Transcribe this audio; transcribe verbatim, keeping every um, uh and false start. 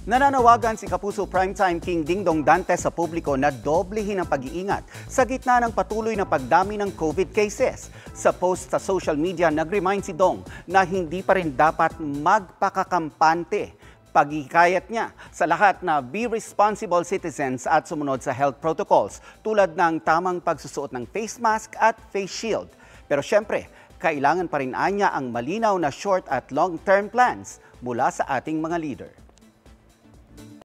Nananawagan si Kapuso Primetime King Dingdong Dantes sa publiko na doblehin ang pag-iingat sa gitna ng patuloy na pagdami ng COVID cases. Sa post sa social media, nag-remind si Dong na hindi pa rin dapat magpakakampante. Paghihikayat niya sa lahat na be responsible citizens at sumunod sa health protocols tulad ng tamang pagsusuot ng face mask at face shield. Pero syempre, kailangan pa rin anya ang malinaw na short at long-term plans mula sa ating mga leader.